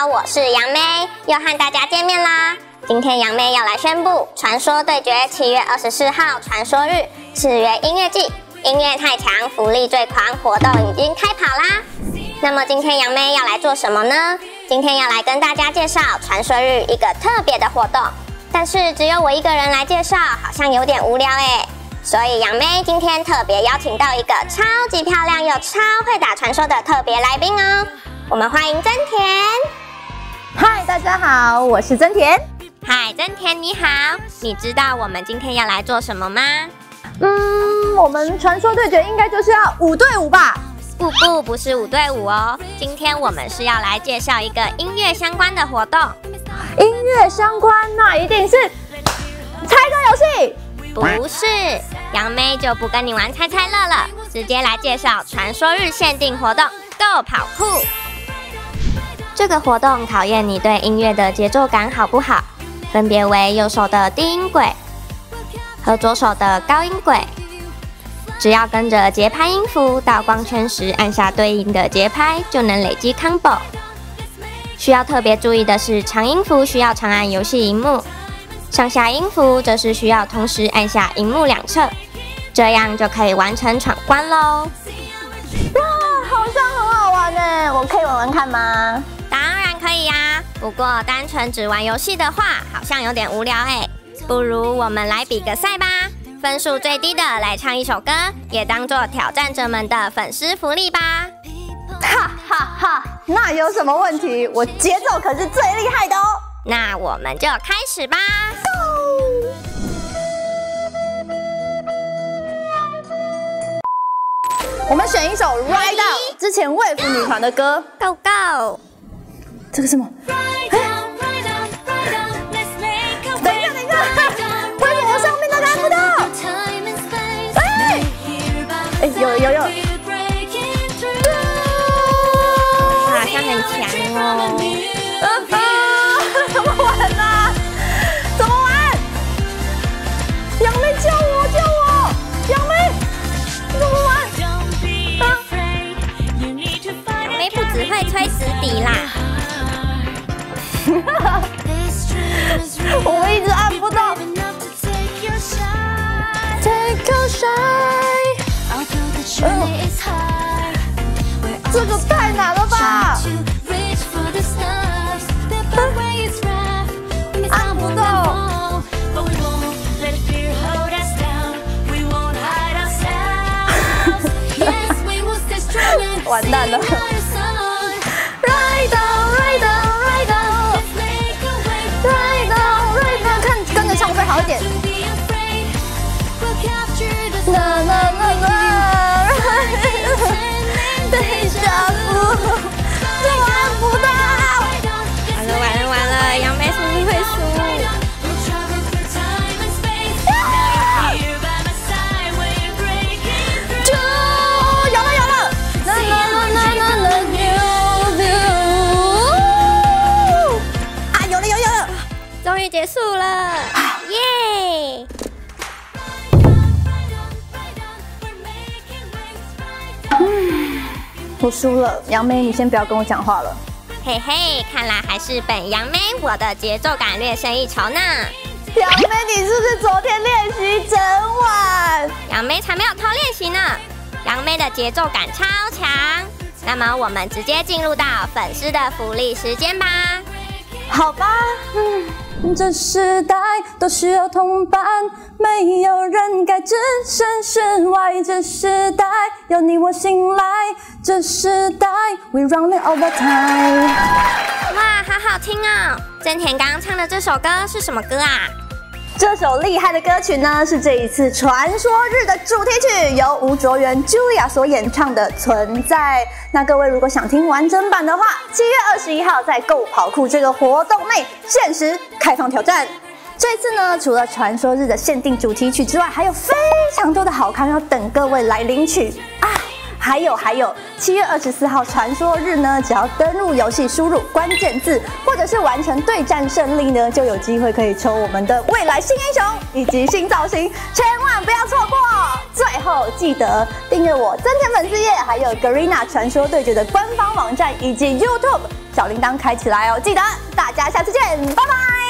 我是杨妹，又和大家见面啦。今天杨妹要来宣布《传说对决》7月24号传说日赤月音乐季，音乐太强，福利最狂，活动已经开跑啦。那么今天杨妹要来做什么呢？今天要来跟大家介绍传说日一个特别的活动，但是只有我一个人来介绍，好像有点无聊欸。所以杨妹今天特别邀请到一个超级漂亮又超会打传说的特别来宾哦，我们欢迎真田。 嗨，大家好，我是真田。 嗨，真田你好，你知道我们今天要来做什么吗？ 我们传说对决应该就是要5对5吧？ 不是5对5哦，今天我们是要来介绍一个音乐相关的活动。 音乐相关，那一定是猜歌游戏。 不是，杨妹就不跟你玩猜猜乐了，直接来介绍传说日限定活动 Go 跑酷。这个活动考验你对音乐的节奏感好不好，分别为右手的低音轨和左手的高音轨。只要跟着节拍音符到光圈时按下对应的节拍，就能累积 combo。需要特别注意的是，长音符需要长按游戏萤幕，上下音符则是需要同时按下萤幕两侧，这样就可以完成闯关喽。 哇，好像很好玩呢，我可以玩玩看吗？ 当然可以呀，不过单纯只玩游戏的话，好像有点无聊欸。不如我们来比个赛吧，分数最低的来唱一首歌，也当做挑战者们的粉丝福利吧。 哈哈哈，那有什么问题？我节奏可是最厉害的哦。 那我们就开始吧。 我们选一首 Ride Out 之前卫福女团的歌 Go Go。 这个什么？等一下，为什么上面都看不到？有， 好像很强哦。 怎么玩啊？怎么玩？杨妹救我！杨妹，怎么玩？ 杨妹不只会吹死底啦。 我们一直按不到。Take a shine，这个太难了吧！按不到。完蛋了。看跟着唱会好一点。对下不，这我按不到。 完了，杨梅是不是会输？ 有了！啊，有了！ 终于结束了，耶！ 我输了，杨梅，你先不要跟我讲话了。 嘿嘿，看来还是本杨梅我的节奏感略胜一筹呢。 杨梅，你是不是昨天练习整晚？ 杨梅才没有偷练习呢，杨梅的节奏感超强。那么我们直接进入到粉丝的福利时间吧。 好吧，这时代都需要同伴，没有人该置身事外。这时代有你我信赖，这时代 we run it all the time。 哇，好好听哦！真田刚刚唱的这首歌是什么歌啊？ 这首厉害的歌曲呢，是这一次传说日的主题曲，由吴卓源 Julia 所演唱的《存在》。那各位如果想听完整版的话，7月21号在Go跑酷这个活动内限时开放挑战。这次呢，除了传说日的限定主题曲之外，还有非常多的好康要等各位来领取啊！还有，7月24号传说日呢，只要登入游戏输入关键字，或者是完成对战胜利呢，就有机会可以抽我们的未来新英雄以及新造型，千万不要错过！最后记得订阅我真田粉丝页，还有 Garena 传说对决的官方网站以及 YouTube 小铃铛开起来哦。记得大家下次见，拜拜。